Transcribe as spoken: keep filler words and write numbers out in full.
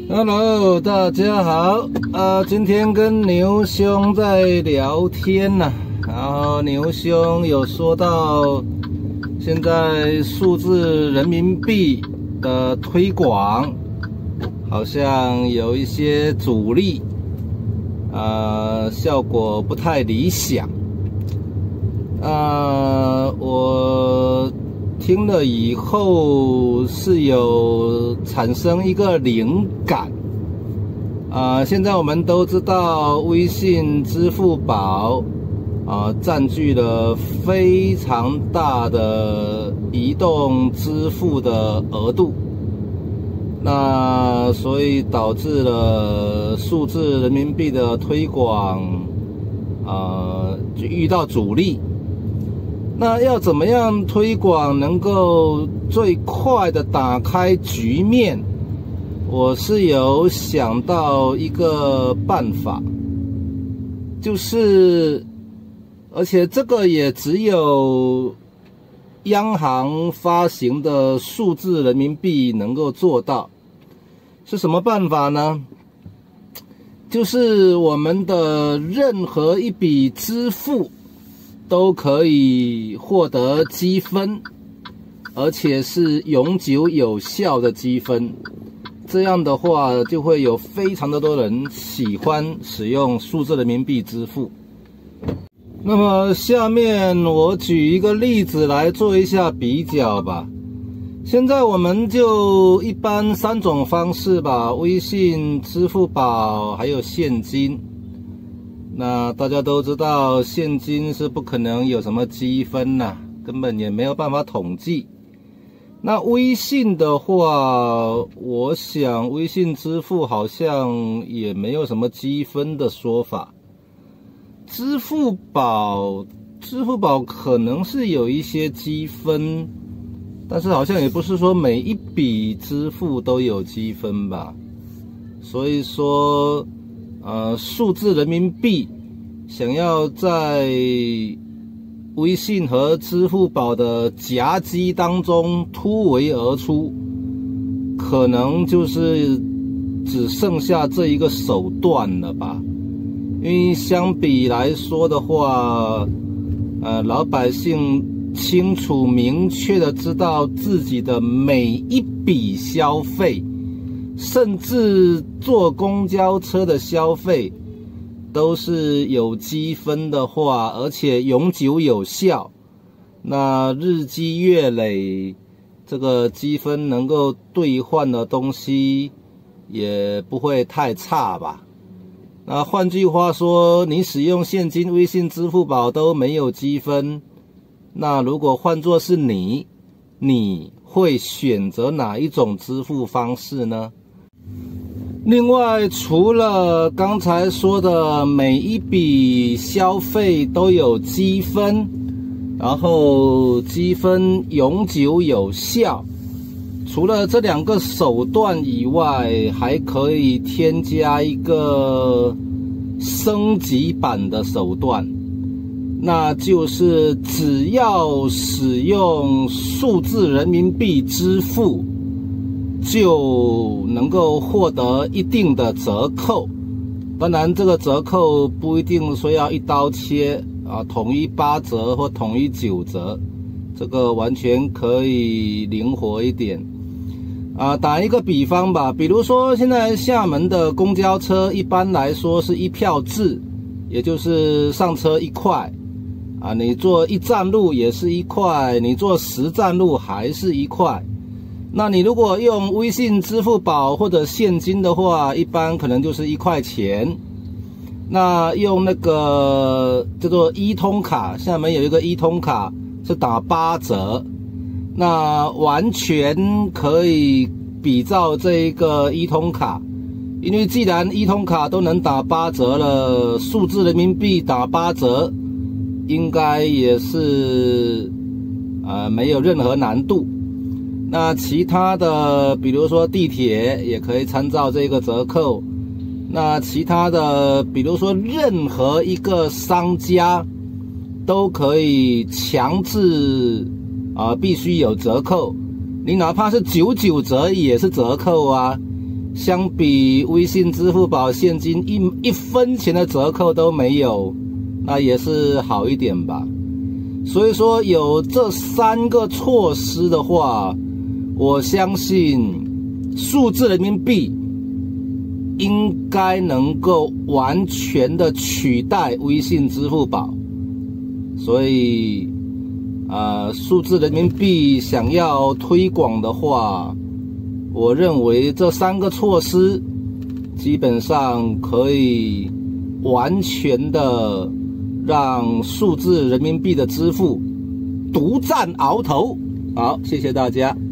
Hello， 大家好。呃，今天跟牛兄在聊天呢、啊，然后牛兄有说到，现在数字人民币的推广好像有一些阻力，呃，效果不太理想。呃，我听了以后是有产生一个灵感，啊、呃，现在我们都知道微信、支付宝啊、呃、占据了非常大的移动支付的额度，那所以导致了数字人民币的推广啊、呃、就遇到阻力。那要怎么样推广能够最快的打开局面？我是有想到一个办法，就是而且这个也只有央行发行的数字人民币能够做到。是什么办法呢？就是我们的任何一笔支付都可以获得积分，而且是永久有效的积分。这样的话，就会有非常的多人喜欢使用数字人民币支付。那么下面我举一个例子来做一下比较吧。现在我们就一般三种方式吧，微信、支付宝还有现金。那大家都知道，现金是不可能有什么积分呐，根本也没有办法统计。那微信的话，我想微信支付好像也没有什么积分的说法。支付宝，支付宝可能是有一些积分，但是好像也不是说每一笔支付都有积分吧。所以说，呃，数字人民币想要在微信和支付宝的夹击当中突围而出，可能就是只剩下这一个手段了吧。因为相比来说的话，呃，老百姓清楚明确的知道自己的每一笔消费，甚至坐公交车的消费都是有积分的话，而且永久有效，那日积月累，这个积分能够兑换的东西也不会太差吧。那换句话说，你使用现金、微信、支付宝都没有积分，那如果换作是你，你会选择哪一种支付方式呢？另外，除了刚才说的每一笔消费都有积分，然后积分永久有效，除了这两个手段以外，还可以添加一个升级版的手段，那就是只要使用数字人民币支付，就能够获得一定的折扣。当然这个折扣不一定说要一刀切啊，统一八折或统一九折，这个完全可以灵活一点啊。打一个比方吧，比如说现在厦门的公交车一般来说是一票制，也就是上车一块啊，你坐一站路也是一块，你坐十站路还是一块。那你如果用微信、支付宝或者现金的话，一般可能就是一块钱。那用那个叫做一通卡，厦门有一个一通卡是打八折，那完全可以比照这一个一通卡，因为既然一通卡都能打八折了，数字人民币打八折，应该也是呃没有任何难度。那其他的，比如说地铁也可以参照这个折扣。那其他的，比如说任何一个商家都可以强制啊、呃，必须有折扣。你哪怕是九九折也是折扣啊。 相比微信、支付宝现金一一分钱的折扣都没有，那也是好一点吧。所以说有这三个措施的话，我相信数字人民币应该能够完全的取代微信、支付宝。所以啊，数字人民币想要推广的话，我认为这三个措施基本上可以完全的让数字人民币的支付独占鳌头。好，谢谢大家。